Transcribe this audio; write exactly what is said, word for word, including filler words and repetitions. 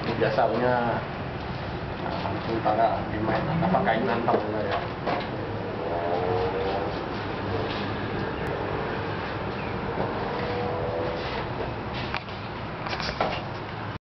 Biasa punya uh, sementara di main apa kainan tahu lah ya.